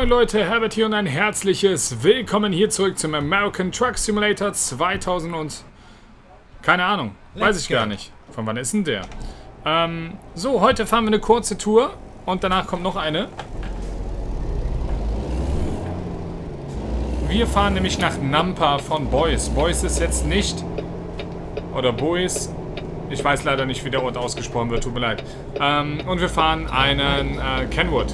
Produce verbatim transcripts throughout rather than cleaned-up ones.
Moin Leute, Herbert hier und ein herzliches Willkommen hier zurück zum American Truck Simulator zweitausend und... Keine Ahnung, weiß ich gar nicht. Von wann ist denn der? Ähm, so, heute fahren wir eine kurze Tour und danach kommt noch eine. Wir fahren nämlich nach Nampa von Boise. Boise ist jetzt nicht... Oder Boise... Ich weiß leider nicht, wie der Ort ausgesprochen wird, tut mir leid. Ähm, und wir fahren einen äh, Kenwood.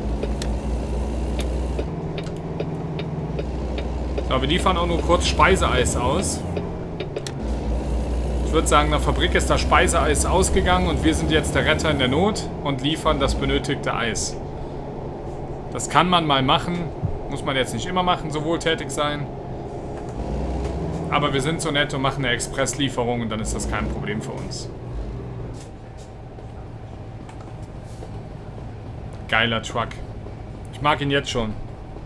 So, wir liefern auch nur kurz Speiseeis aus. Ich würde sagen, in der Fabrik ist das Speiseeis ausgegangen und wir sind jetzt der Retter in der Not und liefern das benötigte Eis. Das kann man mal machen, muss man jetzt nicht immer machen, so wohltätig sein. Aber wir sind so nett und machen eine Expresslieferung und dann ist das kein Problem für uns. Geiler Truck. Ich mag ihn jetzt schon.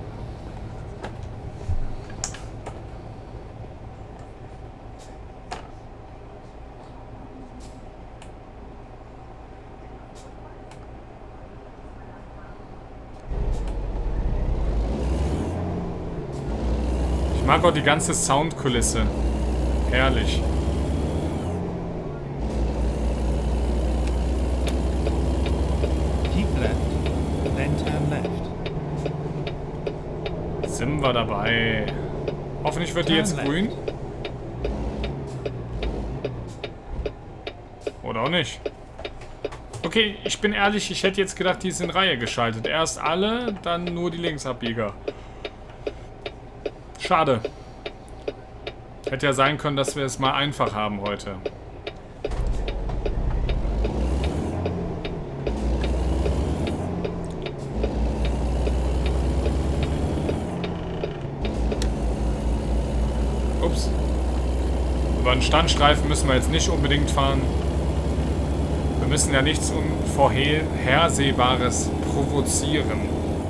Ich mag auch die ganze Soundkulisse. Herrlich. Keep left, then turn left. Sind wir dabei. Hoffentlich wird die jetzt grün. Oder auch nicht. Okay, ich bin ehrlich, ich hätte jetzt gedacht, die ist in Reihe geschaltet. Erst alle, dann nur die Linksabbieger. Schade. Hätte ja sein können, dass wir es mal einfach haben heute. Ups. Über einen Standstreifen müssen wir jetzt nicht unbedingt fahren. Wir müssen ja nichts Unvorhersehbares provozieren.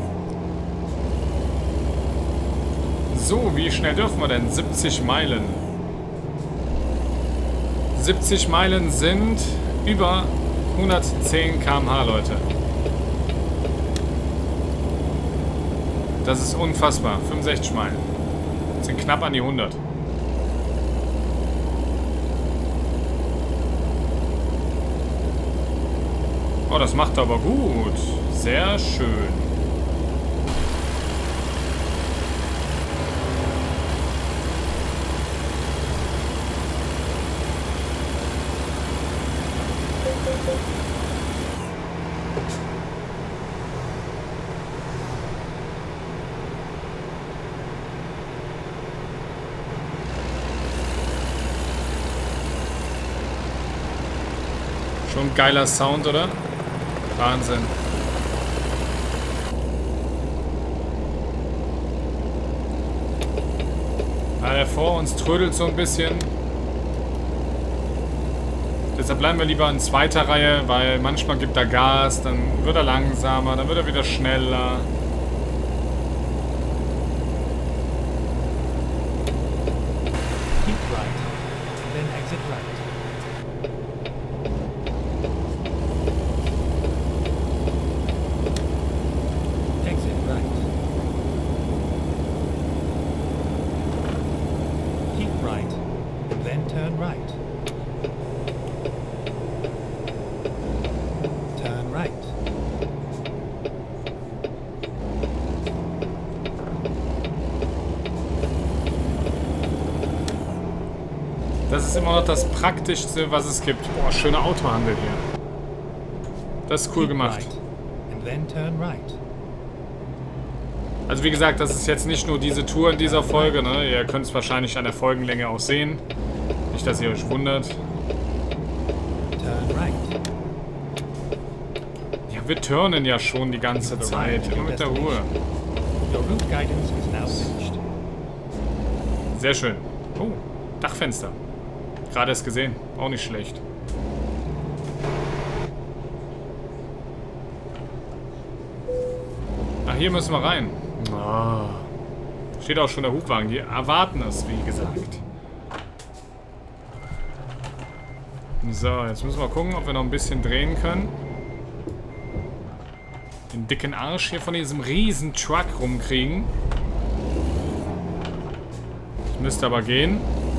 So, wie schnell dürfen wir denn? siebzig Meilen. siebzig Meilen sind über hundertzehn Kilometer pro Stunde, Leute. Das ist unfassbar. fünfundsechzig Meilen. Das sind knapp an die hundert. Oh, das macht aber gut. Sehr schön. Schon ein geiler Sound, oder? Wahnsinn. Ja, der vor uns trödelt so ein bisschen. Deshalb bleiben wir lieber in zweiter Reihe, weil manchmal gibt er Gas, dann wird er langsamer, dann wird er wieder schneller. Keep right, then exit right. Exit right. Keep right, then turn right. Turn right. Das ist immer noch das Praktischste, was es gibt. Boah, schöner Autohandel hier. Das ist cool gemacht. And then turn right. Also wie gesagt, das ist jetzt nicht nur diese Tour in dieser Folge, ne? Ihr könnt es wahrscheinlich an der Folgenlänge auch sehen. Nicht, dass ihr euch wundert. Turn right. Ja, wir turnen ja schon die ganze Zeit. Immer mit der Ruhe. Your route guidance is now finished. Sehr schön. Oh, Dachfenster. Gerade erst gesehen. Auch nicht schlecht. Ach, hier müssen wir rein. Oh. Steht auch schon der Hubwagen. Die erwarten es, wie gesagt. So, jetzt müssen wir gucken, ob wir noch ein bisschen drehen können. den dicken Arsch hier von diesem riesen Truck rumkriegen. Das müsste aber gehen.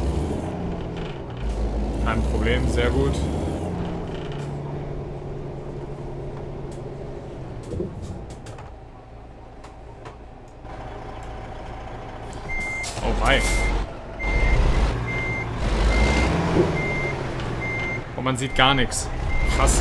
Kein Problem, sehr gut. Oh wei. Und man sieht gar nichts. Krass.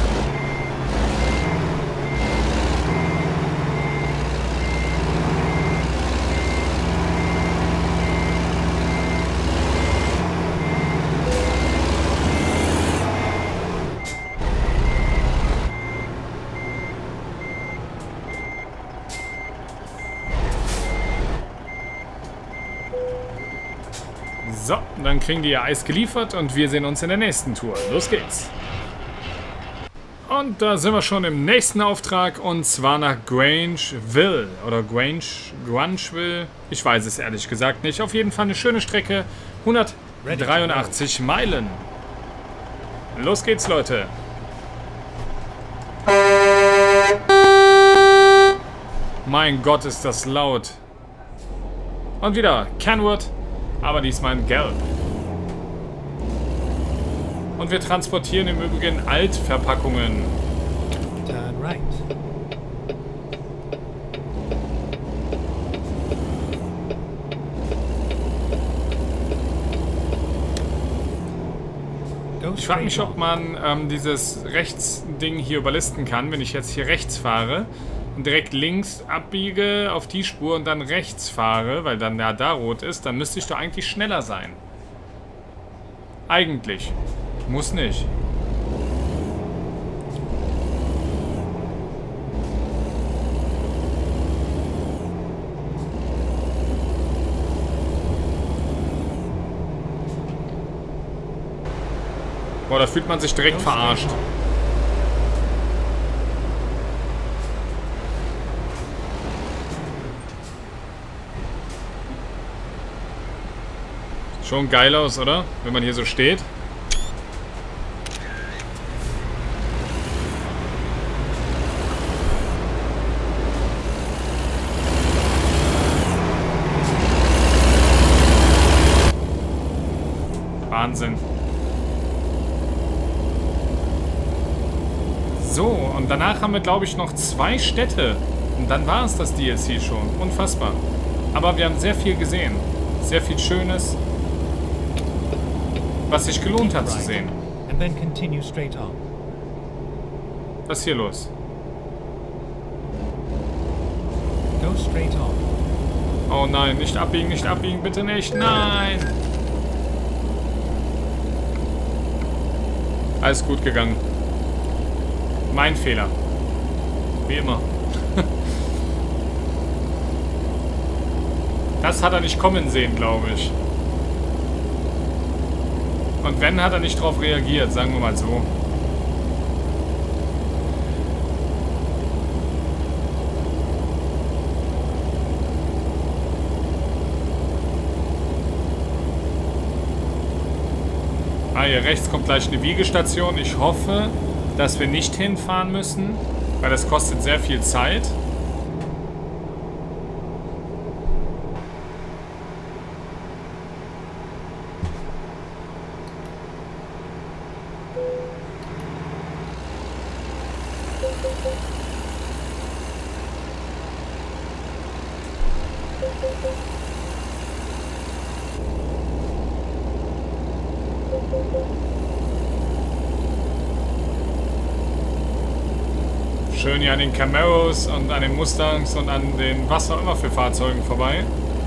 So, dann kriegen die ihr Eis geliefert und wir sehen uns in der nächsten Tour. Los geht's. Und da sind wir schon im nächsten Auftrag und zwar nach Grangeville oder Grange, Grangeville. Ich weiß es ehrlich gesagt nicht. Auf jeden Fall eine schöne Strecke. hundertdreiundachtzig Meilen. Los geht's, Leute. Mein Gott, ist das laut. Und wieder Kenwood. Aber diesmal in Gelb. Und wir transportieren im Übrigen Altverpackungen. Turn right. Go Ich frage mich, straight ob man ähm, dieses Rechtsding hier überlisten kann, wenn ich jetzt hier rechts fahre und direkt links abbiege auf die Spur und dann rechts fahre, weil dann ja da rot ist, dann müsste ich doch eigentlich schneller sein. Eigentlich. Muss nicht. Boah, da fühlt man sich direkt verarscht. Schon geil aus, oder? Wenn man hier so steht. Wahnsinn. So, und danach haben wir, glaube ich, noch zwei Städte. Und dann war es das D L C schon. Unfassbar. Aber wir haben sehr viel gesehen. Sehr viel Schönes, was sich gelohnt hat zu sehen. and then continue straight on. Was ist hier los? Go straight on. Oh nein, nicht abbiegen, nicht abbiegen, bitte nicht. Nein! Alles gut gegangen. Mein Fehler. Wie immer. Das hat er nicht kommen sehen, glaube ich. Und wenn, hat er nicht darauf reagiert, sagen wir mal so. Ah, hier rechts kommt gleich eine Wiegestation. Ich hoffe, dass wir nicht hinfahren müssen, weil das kostet sehr viel Zeit. Schön hier an den Camaros und an den Mustangs und an den was auch immer für Fahrzeugen vorbei.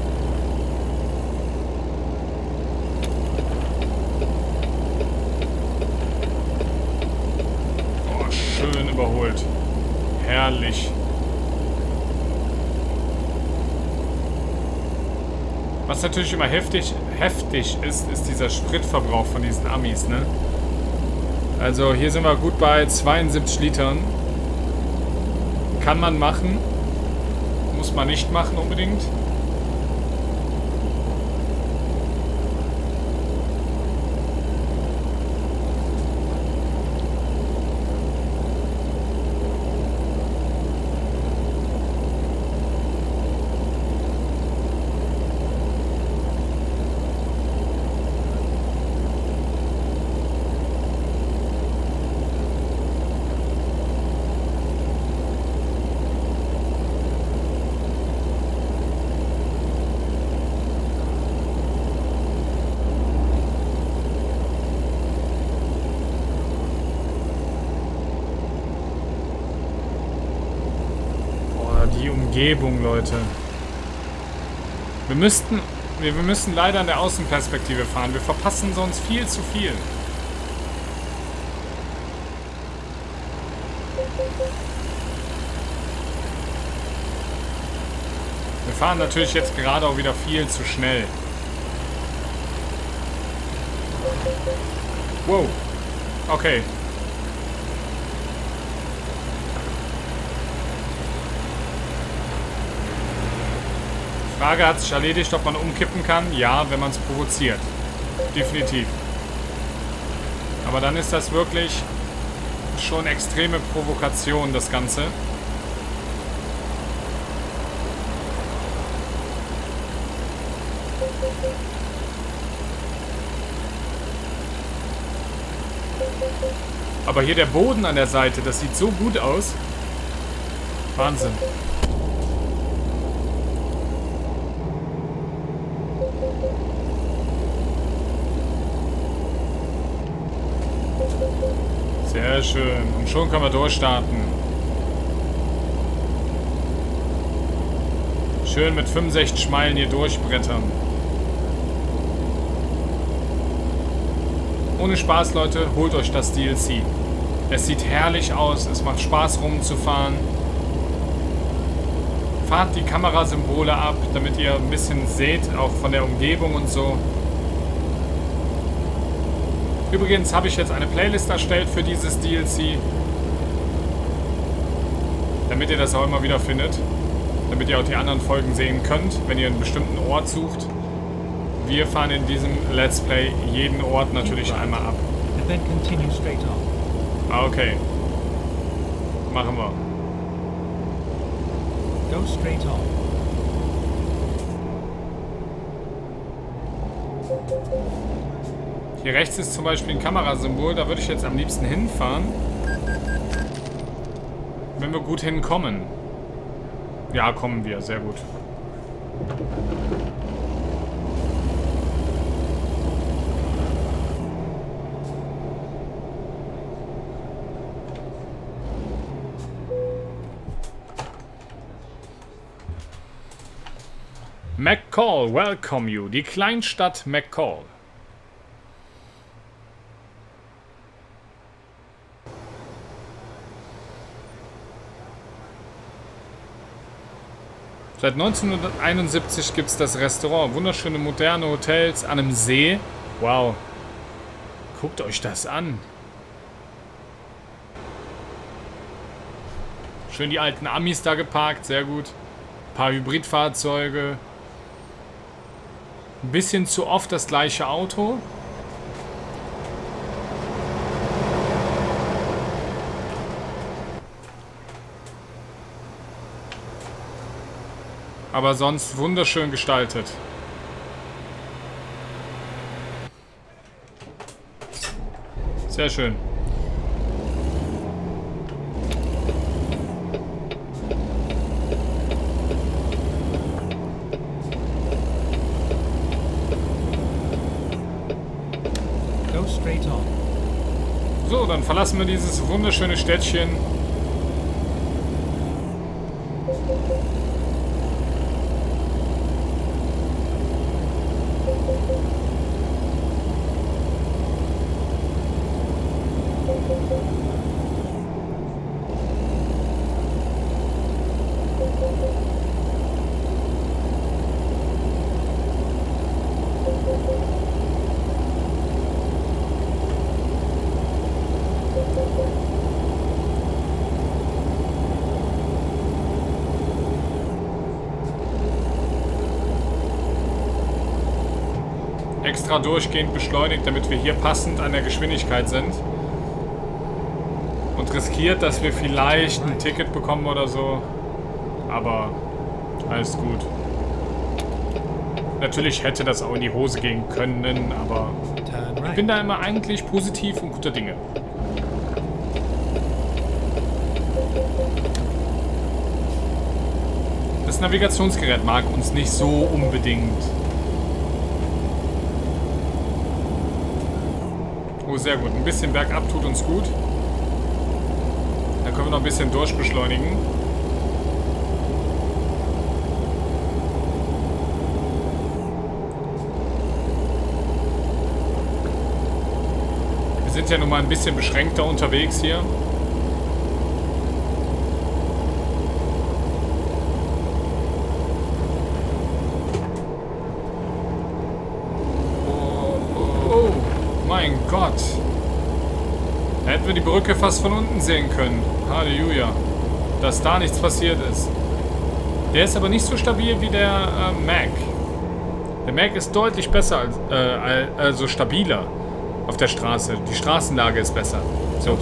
Oh, schön überholt. Herrlich. Was natürlich immer heftig, heftig ist, ist dieser Spritverbrauch von diesen Amis, ne? Also hier sind wir gut bei zweiundsiebzig Litern. Kann man machen. Muss man nicht machen unbedingt. Umgebung, Leute. Wir müssten... Wir, wir müssen leider in der Außenperspektive fahren. Wir verpassen sonst viel zu viel. Wir fahren natürlich jetzt gerade auch wieder viel zu schnell. Wow. Okay. Frage hat sich erledigt, ob man umkippen kann. Ja, wenn man es provoziert. Definitiv. Aber dann ist das wirklich schon extreme Provokation, das Ganze. Aber hier der Boden an der Seite, das sieht so gut aus. Wahnsinn. Sehr schön. Und schon können wir durchstarten. Schön mit fünfundsechzig Meilen hier durchbrettern. Ohne Spaß, Leute, holt euch das D L C. Es sieht herrlich aus, es macht Spaß rumzufahren. Fahrt die Kamerasymbole ab, damit ihr ein bisschen seht, auch von der Umgebung und so. Übrigens habe ich jetzt eine Playlist erstellt für dieses D L C. Damit ihr das auch immer wieder findet. Damit ihr auch die anderen Folgen sehen könnt, wenn ihr einen bestimmten Ort sucht. Wir fahren in diesem Let's Play jeden Ort natürlich einmal ab. Ah, okay. Machen wir. Go straight on. Hier rechts ist zum Beispiel ein Kamerasymbol, da würde ich jetzt am liebsten hinfahren. Wenn wir gut hinkommen. Ja, kommen wir, sehr gut. McCall, welcome you. Die Kleinstadt McCall. Seit neunzehnhunderteinundsiebzig gibt es das Restaurant. Wunderschöne moderne Hotels an einem See. Wow. Guckt euch das an. Schön die alten Amis da geparkt. Sehr gut. Ein paar Hybridfahrzeuge. Ein bisschen zu oft das gleiche Auto. Aber sonst wunderschön gestaltet. Sehr schön. Go straight on. So, dann verlassen wir dieses wunderschöne Städtchen. Extra durchgehend beschleunigt, damit wir hier passend an der Geschwindigkeit sind. Und riskiert, dass wir vielleicht ein Ticket bekommen oder so. Aber alles gut. Natürlich hätte das auch in die Hose gehen können, aber ich bin da immer eigentlich positiv und guter Dinge. Das Navigationsgerät mag uns nicht so unbedingt. Oh, sehr gut. Ein bisschen bergab tut uns gut. Da können wir noch ein bisschen durchbeschleunigen. sind ja nun mal ein bisschen beschränkter unterwegs hier. Mein Gott. Da hätten wir die Brücke fast von unten sehen können. Halleluja. Dass da nichts passiert ist. Der ist aber nicht so stabil wie der äh, Mac. Der Mac ist deutlich besser, als, äh, also stabiler auf der Straße. Die Straßenlage ist besser. So.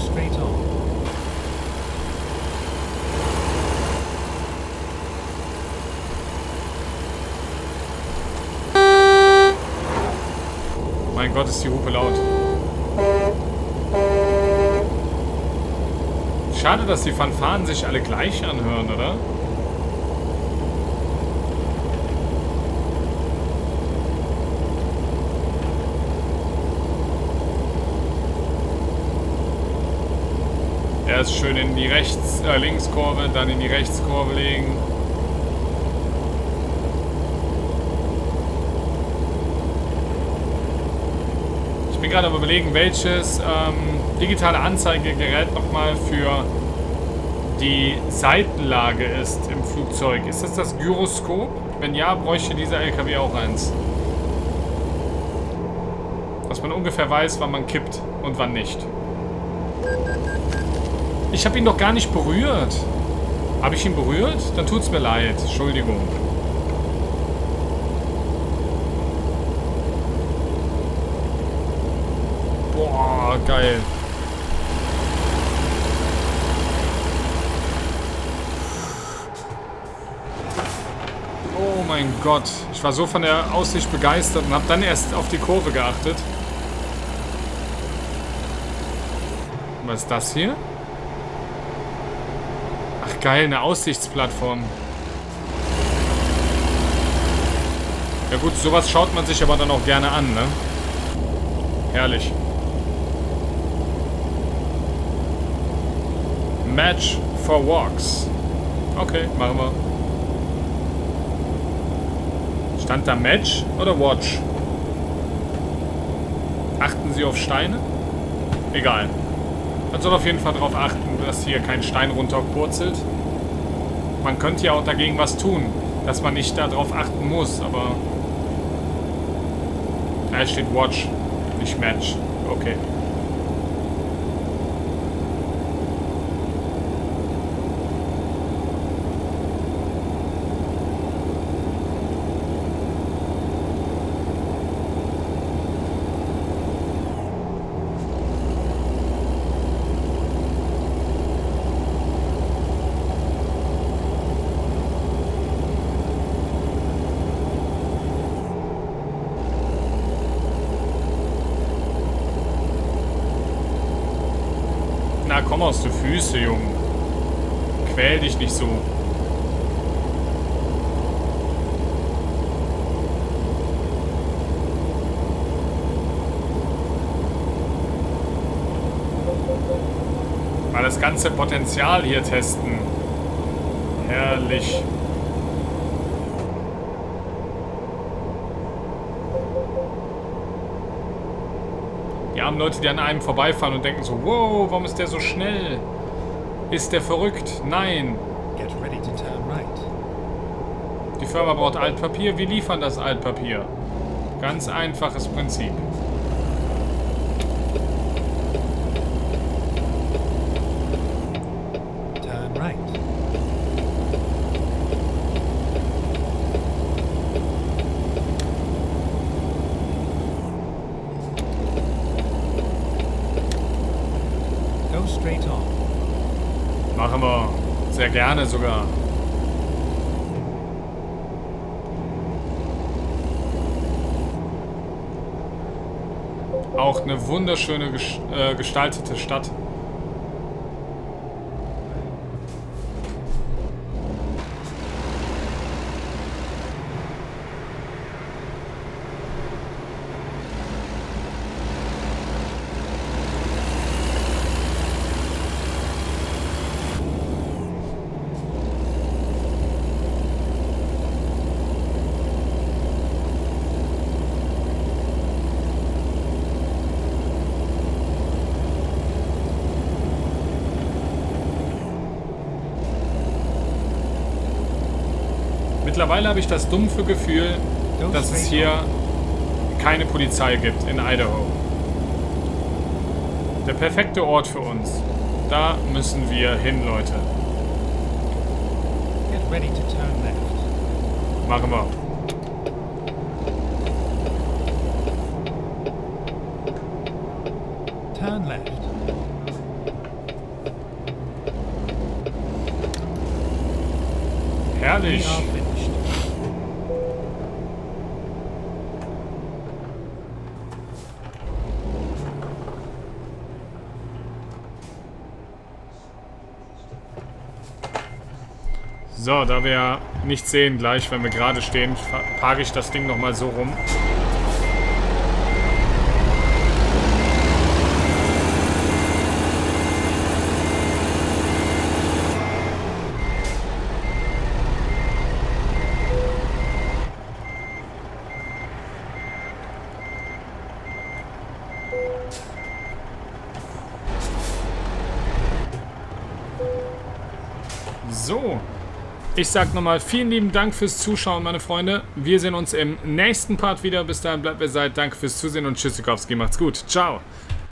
Mein Gott, ist die Hupe laut. Schade, dass die Fanfaren sich alle gleich anhören, oder? Erst schön in die Rechts, äh, Linkskurve, dann in die Rechtskurve legen. Ich bin gerade am Überlegen, welches ähm, digitale Anzeigegerät nochmal für die Seitenlage ist im Flugzeug. Ist das das Gyroskop? Wenn ja, bräuchte dieser L K W auch eins. Dass man ungefähr weiß, wann man kippt und wann nicht. Ich habe ihn doch gar nicht berührt. Habe ich ihn berührt? Dann tut's mir leid. Entschuldigung. Boah, geil. Oh mein Gott. Ich war so von der Aussicht begeistert und habe dann erst auf die Kurve geachtet. Was ist das hier? Ach geil, eine Aussichtsplattform. Ja gut, sowas schaut man sich aber dann auch gerne an, ne? Herrlich. Match for Walks. Okay, machen wir. Stand da Match oder Watch? Achten Sie auf Steine? Egal. Man soll auf jeden Fall darauf achten, dass hier kein Stein runterpurzelt. Man könnte ja auch dagegen was tun, dass man nicht darauf achten muss, aber... Da steht Watch, nicht Match. Okay. Na, komm aus den Füßen, Junge. Quäl dich nicht so. Mal das ganze Potenzial hier testen. Herrlich. Die armen Leute, die an einem vorbeifahren und denken so, wow, warum ist der so schnell? Ist der verrückt? Nein. Get ready to turn right. Die Firma braucht Altpapier, wir liefern das Altpapier. Ganz einfaches Prinzip. Turn right. Go straight on. Machen wir. Sehr gerne sogar. Auch eine wunderschöne ges äh, gestaltete Stadt. Mittlerweile habe ich das dumpfe Gefühl, dass es hier keine Polizei gibt in Idaho. Der perfekte Ort für uns. Da müssen wir hin, Leute. Get ready to turn left. Machen wir. Turn left. Herrlich. We are finished. So, da wir nichts sehen gleich, wenn wir gerade stehen, parke ich das Ding nochmal so rum. So, ich sag nochmal vielen lieben Dank fürs Zuschauen, meine Freunde. Wir sehen uns im nächsten Part wieder. Bis dahin bleibt wer seid. Danke fürs Zusehen und Tschüssikowski. Macht's gut. Ciao.